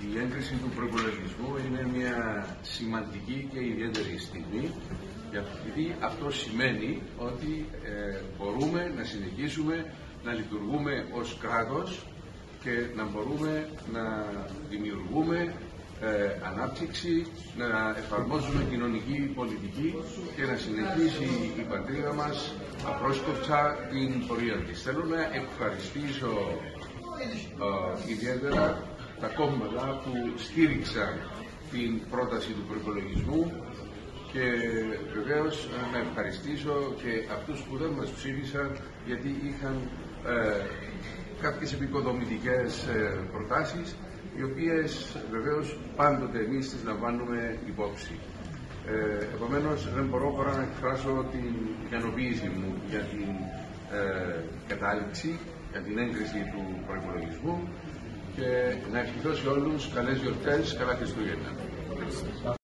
Η έγκριση του προϋπολογισμού είναι μια σημαντική και ιδιαίτερη στιγμή, γιατί αυτό σημαίνει ότι μπορούμε να συνεχίσουμε να λειτουργούμε ως κράτος και να μπορούμε να δημιουργούμε ανάπτυξη, να εφαρμόζουμε κοινωνική πολιτική και να συνεχίσει η πατρίδα μας απρόσκοπτα την πορεία της. Θέλω να ευχαριστήσω ιδιαίτερα τα κόμματα που στήριξαν την πρόταση του προϋπολογισμού και βεβαίως να ευχαριστήσω και αυτούς που δεν μας ψήφισαν, γιατί είχαν κάποιες επικοδομητικές προτάσεις, οι οποίες βεβαίως πάντοτε εμείς τις λαμβάνουμε υπόψη. Επομένως δεν μπορώ παρά να εκφράσω την ικανοποίηση μου για την κατάληξη, για την έγκριση του προϋπολογισμού και να ευχηθώ σε όλους καλές γιορτές, καλά Χριστούγεννα.